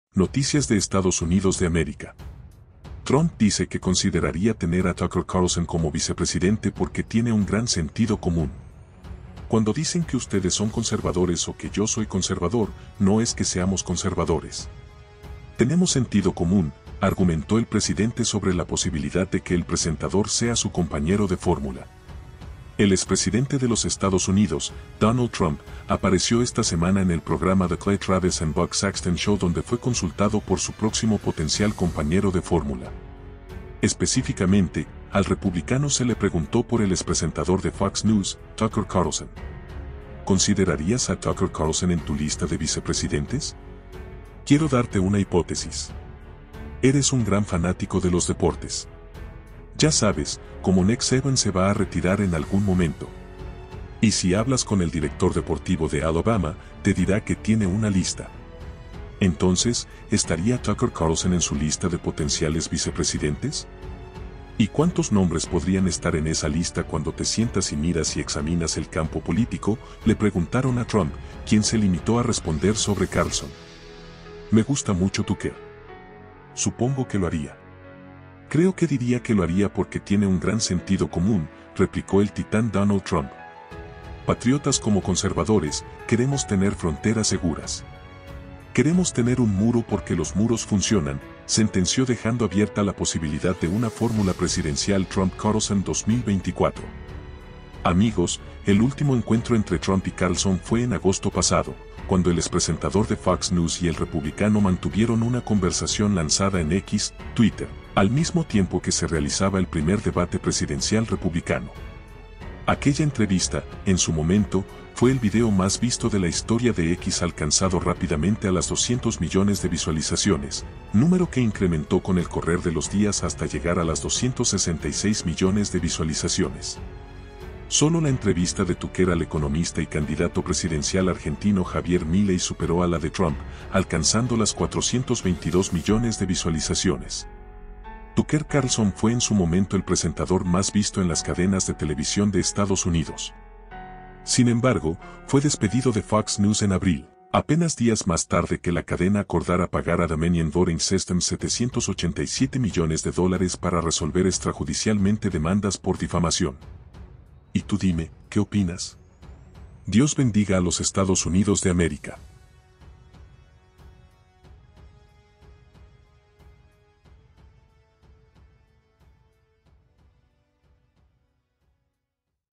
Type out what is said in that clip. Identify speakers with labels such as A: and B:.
A: Noticias de Estados Unidos de América. Trump dice que consideraría tener a Tucker Carlson como vicepresidente porque tiene un gran sentido común. Cuando dicen que ustedes son conservadores o que yo soy conservador, no es que seamos conservadores. Tenemos sentido común, argumentó el presidente sobre la posibilidad de que el presentador sea su compañero de fórmula. El expresidente de los Estados Unidos, Donald Trump, apareció esta semana en el programa The Clay Travis and Buck Sexton Show, donde fue consultado por su próximo potencial compañero de fórmula. Específicamente, al republicano se le preguntó por el expresentador de Fox News, Tucker Carlson. ¿Considerarías a Tucker Carlson en tu lista de vicepresidentes? Quiero darte una hipótesis. Eres un gran fanático de los deportes. Ya sabes, como Nick Saban se va a retirar en algún momento. Y si hablas con el director deportivo de Alabama, te dirá que tiene una lista. Entonces, ¿estaría Tucker Carlson en su lista de potenciales vicepresidentes? ¿Y cuántos nombres podrían estar en esa lista cuando te sientas y miras y examinas el campo político? Le preguntaron a Trump, quien se limitó a responder sobre Carlson. Me gusta mucho Tucker. Supongo que lo haría. Creo que diría que lo haría porque tiene un gran sentido común, replicó el titán Donald Trump. Patriotas como conservadores, queremos tener fronteras seguras. Queremos tener un muro porque los muros funcionan, sentenció, dejando abierta la posibilidad de una fórmula presidencial Trump-Carlson 2024. Amigos, el último encuentro entre Trump y Carlson fue en agosto pasado, cuando el expresentador de Fox News y el republicano mantuvieron una conversación lanzada en X, Twitter, al mismo tiempo que se realizaba el primer debate presidencial republicano. Aquella entrevista, en su momento, fue el video más visto de la historia de X, alcanzado rápidamente a las 200 millones de visualizaciones, número que incrementó con el correr de los días hasta llegar a las 266 millones de visualizaciones. Solo la entrevista de Tucker al economista y candidato presidencial argentino Javier Milei superó a la de Trump, alcanzando las 422 millones de visualizaciones. Tucker Carlson fue en su momento el presentador más visto en las cadenas de televisión de Estados Unidos. Sin embargo, fue despedido de Fox News en abril, apenas días más tarde que la cadena acordara pagar a Dominion Voting Systems $787 millones para resolver extrajudicialmente demandas por difamación. Y tú dime, ¿qué opinas? Dios bendiga a los Estados Unidos de América.